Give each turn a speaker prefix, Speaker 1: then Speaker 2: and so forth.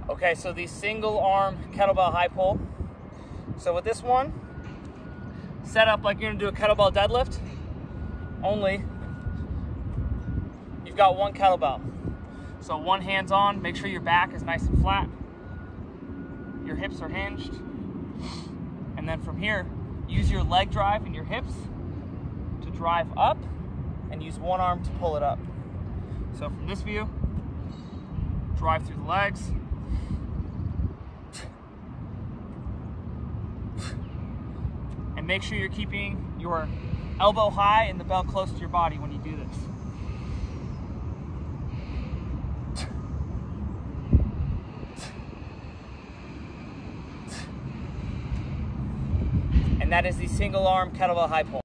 Speaker 1: Okay, so the single arm kettlebell high pull. So with this one, set up like you're gonna do a kettlebell deadlift, only you've got one kettlebell. So one hand's on, make sure your back is nice and flat, your hips are hinged, and then from here, use your leg drive and your hips to drive up and use one arm to pull it up. So from this view, drive through the legs, and make sure you're keeping your elbow high and the belt close to your body when you do this. And that is the single arm kettlebell high pull.